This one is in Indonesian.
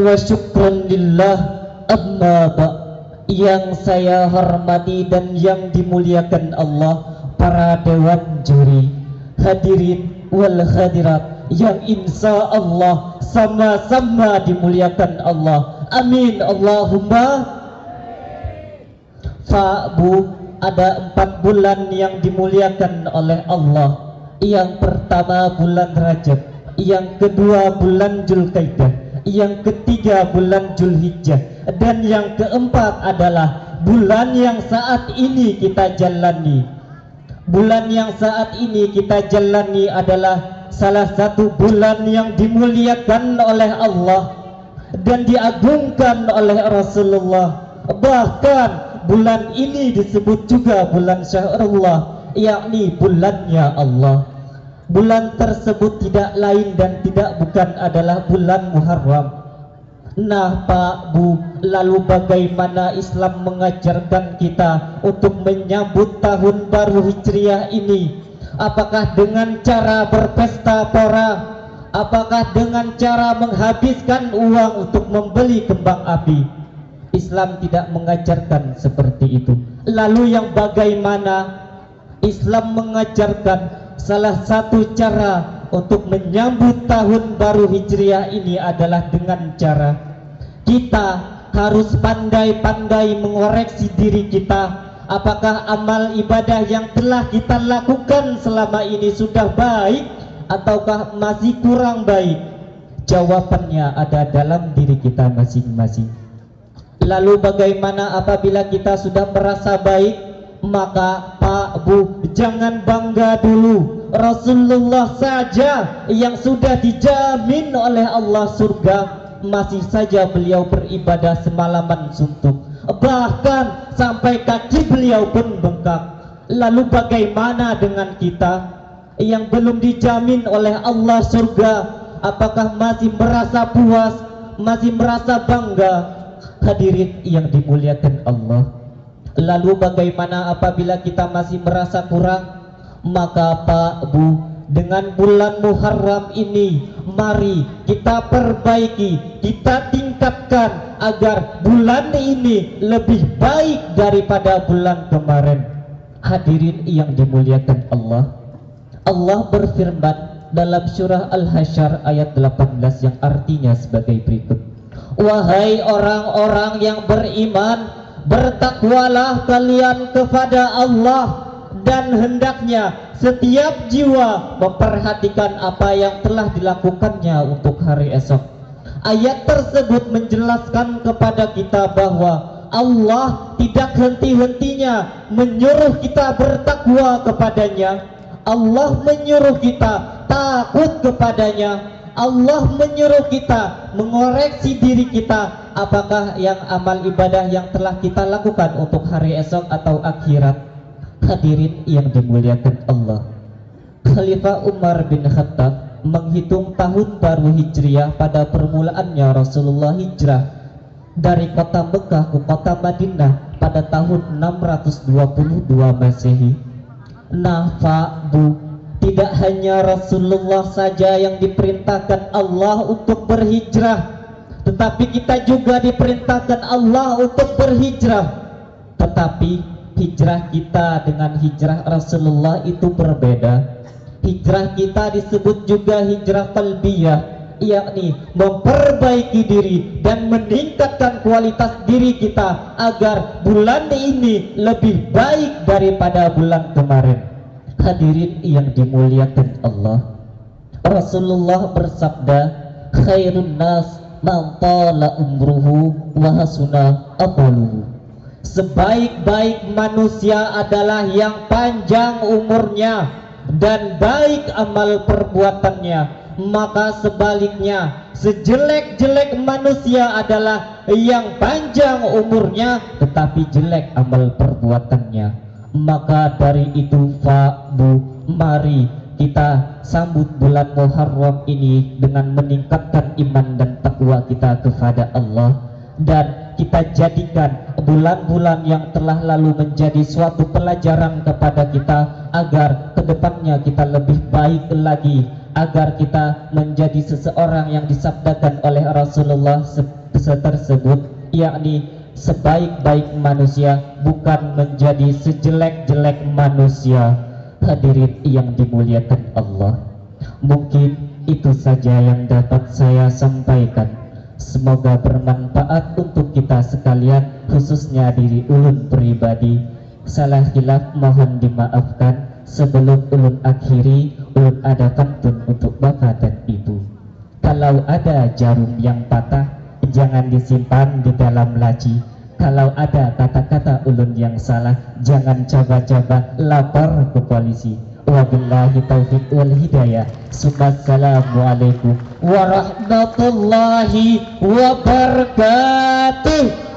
wa syukran lillah. Amma ba', yang saya hormati dan yang dimuliakan Allah, para dewan juri, hadirin wal hadirat yang insya Allah sama-sama dimuliakan Allah. Amin Allahumma. Pak Bu, ada 4 bulan yang dimuliakan oleh Allah. Yang pertama bulan Rajab, yang kedua bulan Zulkaidah, yang ketiga bulan Zulhijjah, dan yang keempat adalah bulan yang saat ini kita jalani. Bulan yang saat ini kita jalani adalah salah satu bulan yang dimuliakan oleh Allah dan diagungkan oleh Rasulullah. Bahkan bulan ini disebut juga bulan Syahrullah, yakni bulannya Allah. Bulan tersebut tidak lain dan tidak bukan adalah bulan Muharram. Nah Pak Bu, lalu bagaimana Islam mengajarkan kita untuk menyambut tahun baru Hijriah ini? Apakah dengan cara berpesta pora? Apakah dengan cara menghabiskan uang untuk membeli kembang api? Islam tidak mengajarkan seperti itu. Lalu yang bagaimana? Islam mengajarkan salah satu cara untuk menyambut tahun baru Hijriah ini adalah dengan cara kita harus pandai-pandai mengoreksi diri kita. Apakah amal ibadah yang telah kita lakukan selama ini sudah baik ataukah masih kurang baik? Jawabannya ada dalam diri kita masing-masing. Lalu bagaimana apabila kita sudah merasa baik? Maka Pak Bu, jangan bangga dulu. Rasulullah saja yang sudah dijamin oleh Allah surga, masih saja beliau beribadah semalaman suntuk, bahkan sampai kaki beliau pun bengkak. Lalu bagaimana dengan kita yang belum dijamin oleh Allah surga? Apakah masih merasa puas, masih merasa bangga? Hadirin yang dimuliakan Allah, lalu bagaimana apabila kita masih merasa kurang? Maka Pak Bu, dengan bulan Muharram ini mari kita perbaiki, kita tingkatkan agar bulan ini lebih baik daripada bulan kemarin. Hadirin yang dimuliakan Allah, Allah berfirman dalam surah Al-Hasyr ayat 18 yang artinya sebagai berikut: wahai orang-orang yang beriman, bertakwalah kalian kepada Allah, dan hendaknya setiap jiwa memperhatikan apa yang telah dilakukannya untuk hari esok. Ayat tersebut menjelaskan kepada kita bahwa Allah tidak henti-hentinya menyuruh kita bertakwa kepadanya. Allah menyuruh kita takut kepadanya. Allah menyuruh kita mengoreksi diri kita, apakah yang amal ibadah yang telah kita lakukan untuk hari esok atau akhirat. Hadirin yang dimuliakan Allah, Khalifah Umar bin Khattab menghitung tahun baru Hijriah pada permulaannya Rasulullah hijrah dari kota Mekah ke kota Madinah pada tahun 622 Masehi. Nah Pak Bu, tidak hanya Rasulullah saja yang diperintahkan Allah untuk berhijrah, tetapi kita juga diperintahkan Allah untuk berhijrah. Tetapi hijrah kita dengan hijrah Rasulullah itu berbeda. Hijrah kita disebut juga hijrah qalbiyah, yakni memperbaiki diri dan meningkatkan kualitas diri kita agar bulan ini lebih baik daripada bulan kemarin. Hadirin yang dimuliakan Allah, Rasulullah bersabda, khairun nas man tala umruhu wa hasuna amaluhu. Sebaik-baik manusia adalah yang panjang umurnya dan baik amal perbuatannya. Maka sebaliknya, sejelek-jelek manusia adalah yang panjang umurnya tetapi jelek amal perbuatannya. Maka dari itu Pak Bu, mari kita sambut bulan Muharram ini dengan meningkatkan iman dan takwa kita kepada Allah, dan kita jadikan bulan-bulan yang telah lalu menjadi suatu pelajaran kepada kita agar kedepannya kita lebih baik lagi, agar kita menjadi seseorang yang disabdakan oleh Rasulullah tersebut, yakni sebaik-baik manusia bukan menjadi sejelek-jelek manusia. Hadirin yang dimuliakan Allah, mungkin itu saja yang dapat saya sampaikan. Semoga bermanfaat untuk kita sekalian, khususnya diri ulun pribadi. Salah hilaf mohon dimaafkan. Sebelum ulun akhiri, ulun ada pantun untuk bapak dan ibu. Kalau ada jarum yang patah, jangan disimpan di dalam laci. Kalau ada kata-kata ulun yang salah, jangan coba-coba lapor ke polisi. Wabillahi taufiq wal hidayah. Assalamualaikum warahmatullahi wabarakatuh.